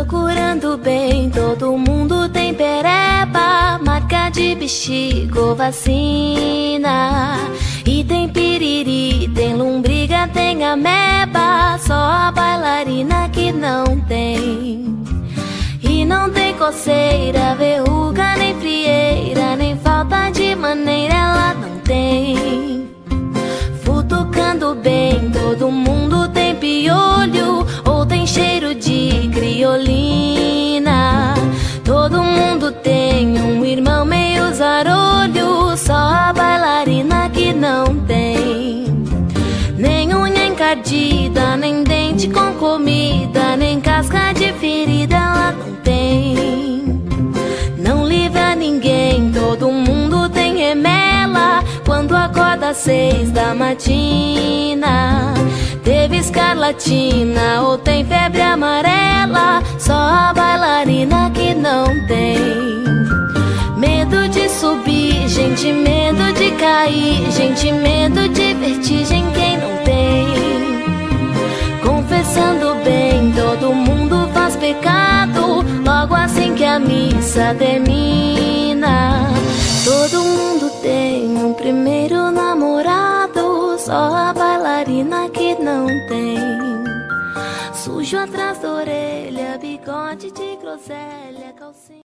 procurando bem, todo mundo tem pereba, marca de bexiga, vacina. E tem piriri, tem lombriga, tem ameba, só a bailarina que não tem. E não tem coceira, verruga, nem frieira, nem falta de maneira, ela não tem. Futucando bem, todo mundo tem piolho, ou tem cheiro de criolina. Todo mundo tem um irmão meio zarolho, só a bailarina que não tem. Nem unha encardida, nem dente com comida, nem casca de ferida, ela não tem. Não livra ninguém, todo mundo tem remela, quando acorda às 6 da matina. Teve escarlatina ou tem febre amarela, só a bailarina que não tem. Medo de subir, gente, medo de cair, gente, medo de vertigem, quem não tem? Confessando bem, todo mundo faz pecado, logo assim que a missa termina. Todo mundo tem um primeiro namorado, só a bailarina que não tem. Sujo atrás da orelha, bigode de groselha, calcinha.